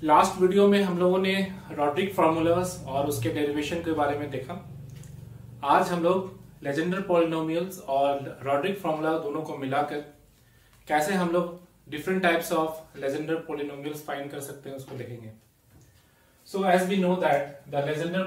Last video में हम लोगों ने रॉड्रिक फार्मूलास और उसके डेरिवेशन के बारे में देखा। आज हम लोग लेजेंडर पॉलिनोमियल्स और रॉड्रिक फार्मूला दोनों को मिलाकर कैसे हम लोग different types of Legendre polynomials find कर सकते हैं उसको देखेंगे। So as we know that the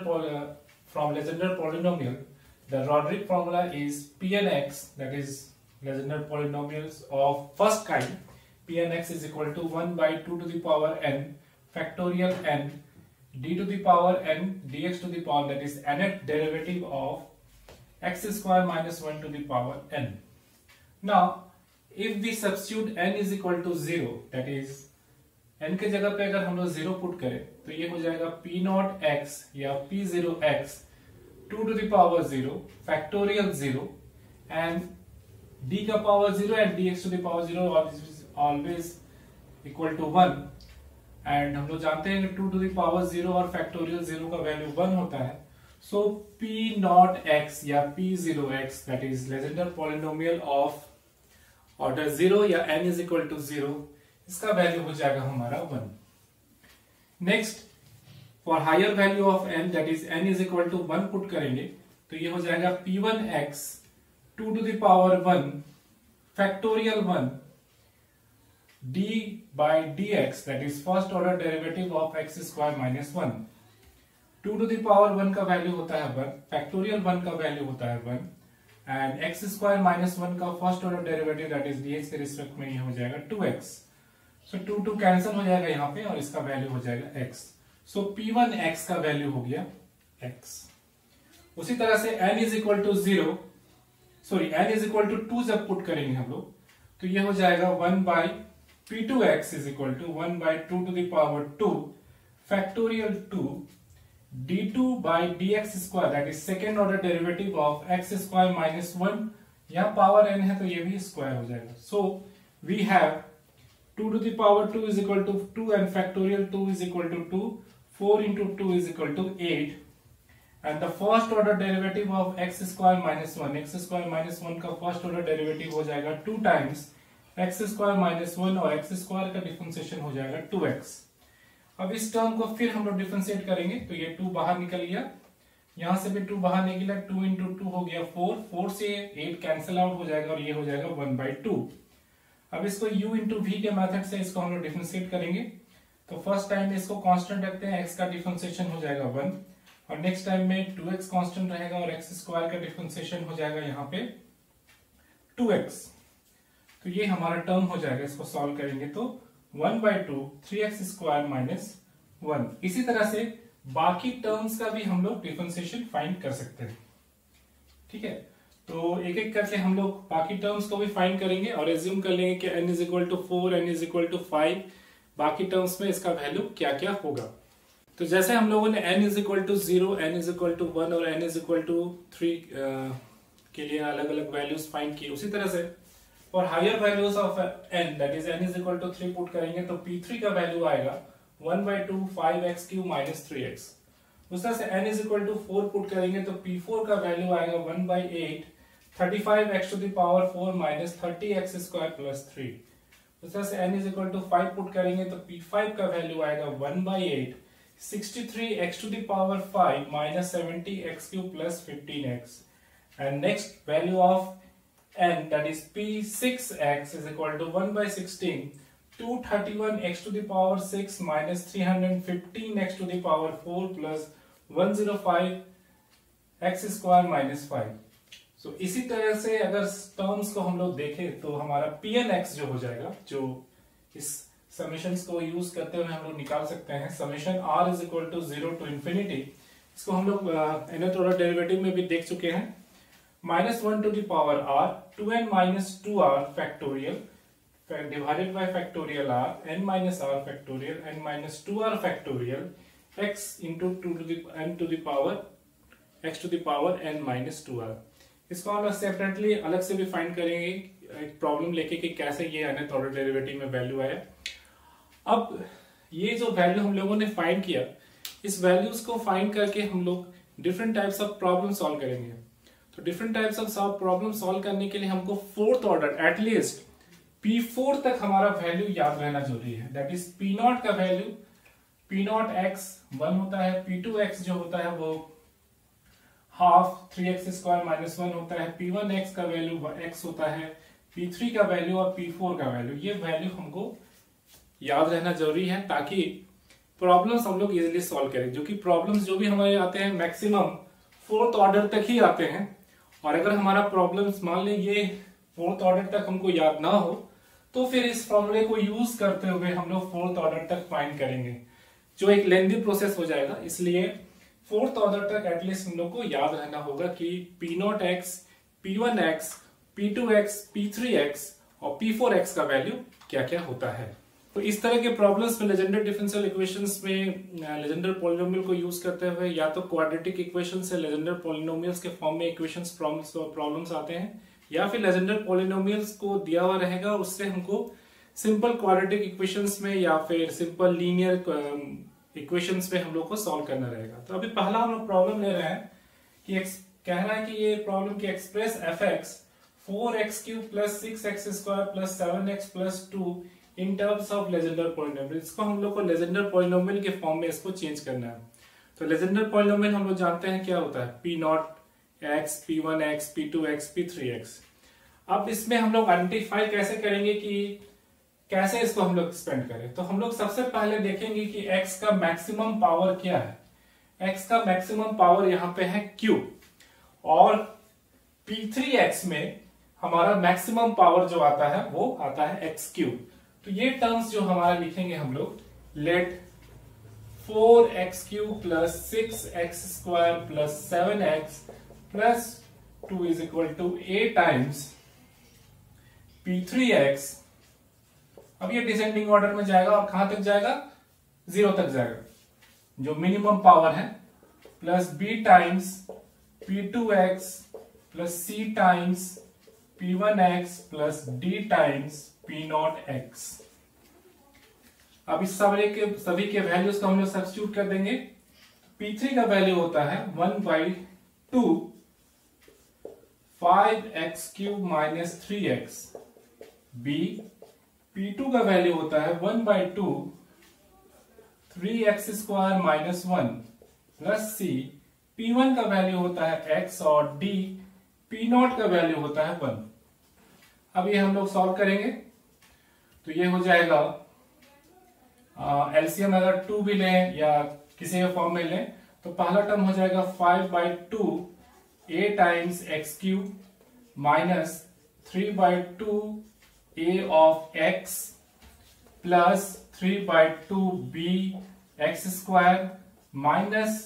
Legendre polynomial the Rodrigues formula is Pnx, that is legendar polynomials of first kind. Pnx is equal to 1 by 2 to the power n factorial n d to the power n dx to the power, that is nth derivative of x square minus 1 to the power n. Now if we substitute n is equal to 0, that is n के जगह पे अगर हम लोग 0 put करें तो ये हो जाएगा p नॉट x या p0 x 2 to the power 0 factorial 0 and d का power 0 and dx to the power 0 always equal to 1 and हम लोग जानते हैं कि 2 to the power 0 और factorial 0 का वैल्यू 1 होता है। So p नॉट x या p0x, that is legendar polynomial of order 0 या n is equal to 0, इसका वैल्यू हो जाएगा हमारा 1। Next for higher value of n, that is n is equal to 1 put करेंगे तो ये हो जाएगा p1x 2 to the power 1 factorial 1 d by dx, that is first order derivative of x square minus 1। 2 to the power 1 का value होता है 1, factorial 1 का value होता है 1 एंड x स्क्वायर माइनस 1 का first order derivative that is dx के respect में ये हो जाएगा 2x। सो 2 कैंसिल हो जाएगा यहाँ पे और इसका वैल्यू हो जाएगा x। सो p1x का वैल्यू हो गया x। उसी तरह से n is equal to 0, sorry n is equal to 2 जब पुट करेंगे हम लोग तो ये हो जाएगा 1 by p2x is equal to 1 by 2 to the power 2 factorial 2 d2 by dx square, that is second order derivative of x square minus 1, यहाँ power n है तो ये भी स्क्वायर हो जाएगा। So we have 2 to the power 2 is equal to 2 and factorial 2 is equal to 2, 4 into 2 is equal to 8 and the first order derivative of x square minus 1, x square minus 1 का first order derivative हो जाएगा 2 times x square minus 1 और x square का differentiation हो जाएगा 2x। अब इस term को फिर हम लोग डिफरेंशिएट करेंगे तो ये 2 बाहर निकल गया, यहां से भी 2 बाहर निकला, 2 into 2 हो गया 4, 4 से 8 कैंसिल आउट हो जाएगा और ये हो जाएगा 1 by 2। अब इसको u into v के मेथड से इसको हम लोग डिफरेंशिएट करेंगे तो फर्स्ट टाइम में इसको कांस्टेंट रखते हैं, x का डिफरेंशिएशन हो जाएगा 1 और नेक्स्ट टाइम में 2x कांस्टेंट रहेगा और x स्क्वायर का डिफरेंशिएशन हो जाएगा यहाँ पे 2x। तो ये हमारा टर्म हो जाएगा, इसको सॉल्व करेंगे तो 1 by 2 3x स्क्वायर माइनस 1। इसी तरह से बाकी टर्म्स का भी हम लोग डिफरेंशिएशन फाइंड कर सकते हैं। ठीक है, तो एक एक करके हम लोग बाकी टर्म्स को भी फाइंड करेंगे और एज्यूम कर लेंगे कि n is equal to 4, n is equal to 5, बाकी टर्म्स में इसका वैल्यू क्या क्या होगा। तो जैसे हम लोगों ने n is equal to 0, n is equal to 1 और n इज इक्वल टू 3 के लिए अलग अलग वैल्यूज फाइंड किए, उसी तरह से और higher values of n, that is n is equal to 3 put करेंगे तो p3 का वैल्यू आएगा 1 by 2 5x cube minus 3x। उस तरह से n is equal to 4 put करेंगे तो p4 का वैल्यू आएगा 1 by 8 35x to the power 4 minus 30x square plus 3। उस तरह से n is equal to 5 put करेंगे तो p5 का वैल्यू आएगा 1 by 8 63x to the power 5 minus 70x cube plus 15x and next value of n, that is p6x is equal to 1 by 16 231x to the power 6 minus 315x to the power 4 plus 105x square minus 5। so इसी तरह से अगर terms को हम लोग देखें तो हमारा pnx जो हो जाएगा, जो इस समेशंस को यूज करते हुए हम लोग निकाल सकते हैं, summation r is equal to 0 to infinity। इसको हम लोग nth ऑर्डर डेरिवेटिव में भी देख चुके हैं, minus 1 to the power r 2n minus 2r factorial divided by factorial r n minus r factorial n minus 2r factorial x into 2 to the n to the power x to the power n minus 2r। इसको हम लोग separately अलग से भी find करेंगे एक problem लेके कि कैसे ये nth ऑर्डर डेरिवेटिव में वैल्यू आया। अब ये जो वैल्यू हम लोगों ने फाइंड किया, इस वैल्यूज को फाइंड करके हम लोग different types of problem solve करेंगे। तो different types of problem solve करने के लिए हमको फोर्थ ऑर्डर एटलीस्ट P4 तक हमारा वैल्यू याद रहना जरूरी है, दैट इज P0 का वैल्यू पी नॉट एक्स 1 होता है, P2x जो होता है वो हाफ 3x² - 1 होता है, P1x का वैल्यू x होता है, P3 का वैल्यू और P4 का वैल्यू, ये वैल्यू हमको याद रहना जरूरी है ताकि प्रॉब्लम्स हम लोग इजीली सॉल्व करें। जो कि प्रॉब्लम्स जो भी हमारे आते हैं मैक्सिमम 4th ऑर्डर तक ही आते हैं, और अगर हमारा प्रॉब्लम्स मान लें ये 4th ऑर्डर तक हमको याद ना हो तो फिर इस फॉर्मूले को यूज करते हुए हम लोग 4th ऑर्डर तक फाइंड करेंगे, जो एक लेंथी प्रोसेस हो जाएगा। इसलिए 4th ऑर्डर तक एटलीस्ट हम लोग को याद रहना होगा कि P0x, P1x, P2x, P3x और P4x का वैल्यू क्या क्या होता है। तो इस तरह के प्रॉब्लम्स में लेजेंडर डिफरेंशियल इक्वेशंस में लेजेंडर पॉलिनोमियल को यूज करते हुए या तो क्वाड्रेटिक इक्वेशन से लेजेंडर पॉलिनोमियल्स के फॉर्म में इक्वेशंस प्रॉब्लम्स आते हैं, या फिर लेजेंडर पॉलिनोमियल्स को दिया हुआ रहेगा उससे हमको सिंपल क्वाड्रेटिक इक्वेशंस में या फिर सिंपल लीनियर इक्वेशंस में हम लोग को सॉल्व करना रहेगा। तो अभी पहला हम लोग प्रॉब्लम ले रहे हैं कि कह रहा है कि ये प्रॉब्लम की express fx 4x³ + 6x² + 7x + 2 in terms of Legendre polynomial. इसको हम लोग को लेजेंडर पॉलिनोमियल के फॉर्म में इसको चेंज करना है। तो लेजेंडर पॉलिनोमियल हम लोग जानते हैं क्या होता है, P0x, P1x, P2x, P3x। अब इसमें हम लोग आइडेंटिफाई कैसे करेंगे कि कैसे इसको हम लोग एक्सपेंड करें। तो हम लोग सबसे पहले देखेंगे कि x का मैक्सिमम पावर क्या है। x का मैक्सिमम पावर यहाँ पे है q, और P3x में हमारा मैक्सिमम पावर जो आता है वो आता है x3। तो ये टर्म्स जो हमारा लिखेंगे हम लोग, late 4x³ + 6x² + 7x + 2 = a times P3x। अब ये डिसेंडिंग ऑर्डर में जाएगा और कहां तक जाएगा, 0 तक जाएगा, जो मिनिमम पावर है, plus b times P2x + c times P1x + d times P0x। अब इस सभी के वैल्यूज को हम लोग सब्स्टिट्यूट कर देंगे। P3 का वैल्यू होता है 1/2 5x³ - 3x b। P2 का वैल्यू होता है 1/2 3x² - 1 प्लस c। P1 का वैल्यू होता है x और d P0 का वैल्यू होता है 1। अब ये हम लोग सॉल्व करेंगे तो ये हो जाएगा, एलसीएम अगर 2 भी लें या किसी भी फॉर्म में लें तो पहला टर्म हो जाएगा 5/2 a times x³ minus 3/2 a of x plus 3/2 b x² minus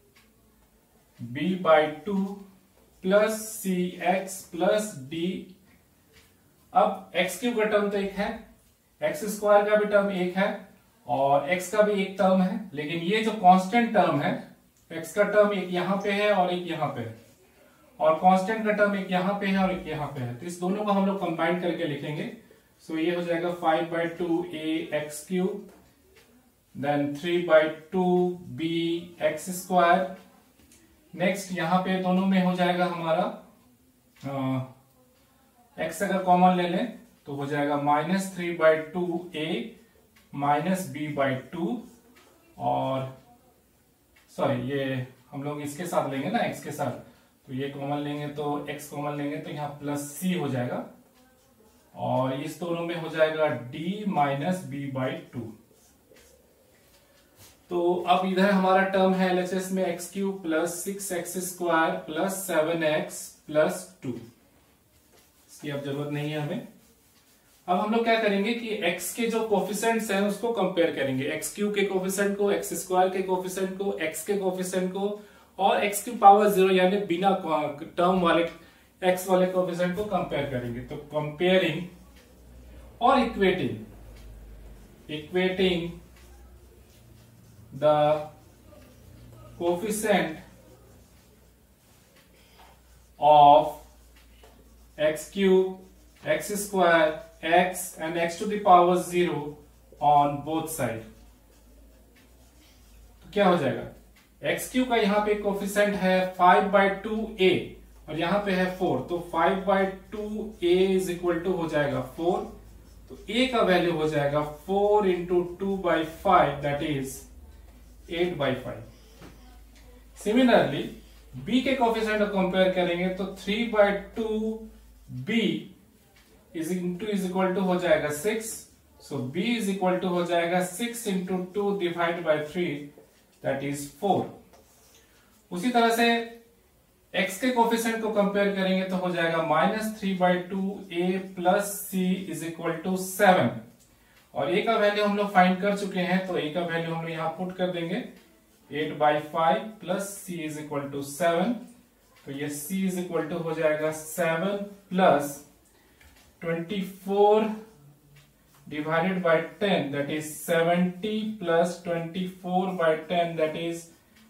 b/2 plus c x plus d। अब x³ का टर्म तो एक है, x² का भी टर्म एक है और x का भी एक टर्म है, लेकिन ये जो कांस्टेंट टर्म है, x का टर्म एक यहां पे है और एक यहां पे है, और कांस्टेंट का टर्म एक यहां पे है और एक यहां पे है। तो इस दोनों को हम लोग कंबाइन करके लिखेंगे। सो ये हो जाएगा 5/2 a x³ then 3/2 b x²। Next यहां पे दोनों में हो जाएगा हमारा x अगर कॉमन ले लें तो हो जाएगा -3/2 a माइनस b/2, और सॉरी ये हम लोग इसके साथ लेंगे ना, x के साथ, तो ये कॉमन लेंगे तो x कॉमन लेंगे तो यहाँ प्लस c हो जाएगा, और इस दोनों में हो जाएगा d माइनस b/2। तो अब इधर हमारा टर्म है LHS में x³ + 6x² + 7x + 2। इसकी अब जरूरत नहीं है हमें। अब हम लोग क्या करेंगे कि x के जो कोफिशिएंट्स हैं उसको कंपेयर करेंगे, x³ के कोफिशिएंट को, x² के कोफिशिएंट को, x के कोफिशिएंट को और x⁻0 यानी बिना टर्म वाले x वाले कोफिशिएंट को कंपेयर करेंगे। तो कंपेयरिंग और equating the coefficient of x³ x² x and x⁻0 on both side। तो क्या हो जाएगा, x³ का यहाँ पे कोफिशिएंट है 5/2a और यहाँ पे है 4, तो 5/2a = हो जाएगा 4। तो a का वैल्यू हो जाएगा 4 × 2/5 दैट इज 8/5। सिमिलरली b के कोफिशिएंट को कंपेयर करेंगे तो 3/2b इज इक्वल टू हो जाएगा 6। So b is equal to हो जाएगा 6 into 2 divide by 3 that is 4। उसी तरह से x के कोफिशिएंट को कंपेयर करेंगे तो हो जाएगा -3/2a plus c is equal to 7। और a का वैल्यू हम लोग फाइंड कर चुके हैं, तो a का वैल्यू हम लोग यहां पुट कर देंगे 8/5 plus c is equal to 7। तो ये c इज इक्वल टू हो जाएगा 7 plus 24 divided by 10 that is 70 plus 24/10 that is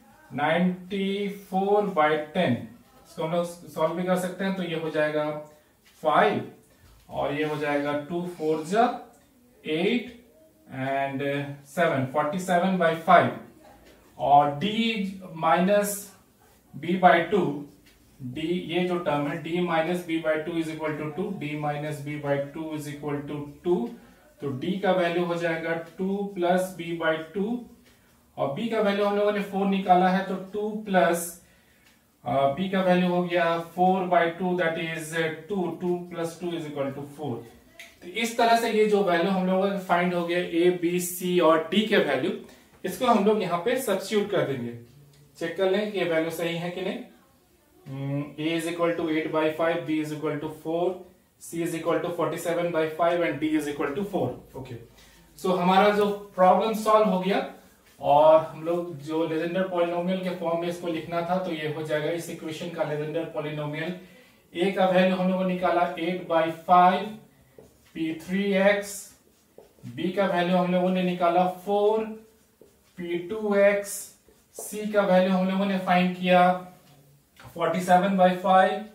94/10। इसको हम लोग सॉल्व भी कर सकते हैं, तो ये हो जाएगा 5 और ये हो जाएगा 2 4 जा 8 एंड 7 47/5। और d माइनस b/2 d ये जो टर्म है d minus b/2 is equal to 2, d minus b/2 is equal to 2। तो d का वैल्यू हो जाएगा 2 प्लस b/2 और b का वैल्यू हम लोगों ने 4 निकाला है, तो 2 प्लस b का वैल्यू हो गया 4/2 that is 2 plus 2 is equal to 4। तो इस तरह से ये जो वैल्यू हम लोगों का फाइंड हो गया a b c और d के वैल्यू, इसको हम लोग यहाँ पे सब्स्टिट्यूट कर देंगे। चेक कर लें कि ये वैल्यू सही है कि नहीं। a is equal to 8/5, b is equal to 4, c is equal to 47/5 and d is equal to 4। Okay, so हमारा जो प्रॉब्लम सॉल्व हो गया और हम लोग जो लेजेंडर पॉलिनोमियल के फॉर्म में इसको लिखना था, तो ये हो जाएगा इस इक्वेशन का लेजेंडर पॉलिनोमियल। a का वैल्यू हम लोगों ने निकाला 8/5 p3x, b का वैल्यू हम लोगों ने निकाला 4 p2x, c का वैल्यू हम लोगों ने फाइंड किया 47/5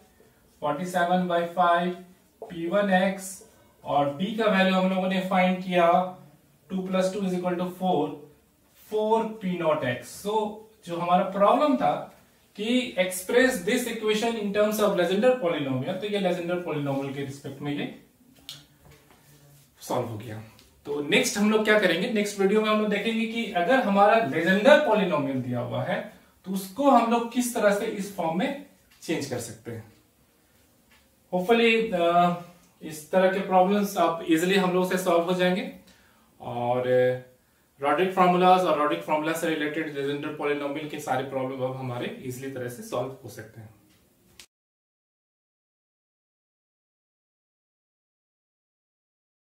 p1x और b का वैल्यू हम लोगों ने फाइंड किया 2 plus 2 is equal to 4 p0x। So जो हमारा प्रॉब्लम था कि express this equation in terms of Legendre polynomial, तो ये लेजेंडर पॉलिनोमियल के रिस्पेक्ट में ये सॉल्व हो गया। तो नेक्स्ट हम लोग क्या करेंगे, नेक्स्ट वीडियो में हम लोग देखेंगे कि अगर हमारा लेजेंडर पॉलिनोमियल दिया हुआ है तो उसको हम लोग किस तरह से इस फॉर्म में चेंज कर सकते हैं। होपफुली इस तरह के प्रॉब्लम्स आप इजिली हम लोग से सॉल्व हो जाएंगे और रॉड्रिक फार्मूलाज और रॉड्रिक फार्मूला से रिलेटेड लेजेंडर पॉलिनोमियल के सारे प्रॉब्लम अब हमारे इजिली तरह से सॉल्व हो सकते हैं।